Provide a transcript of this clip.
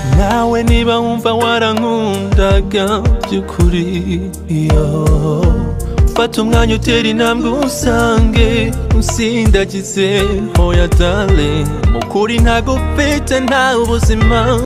nawe niba wumva warankundaga by'ukuri fata umwanya utera intambwe usange usindagize hoya darling mukuri ntago mfite nta ubuzima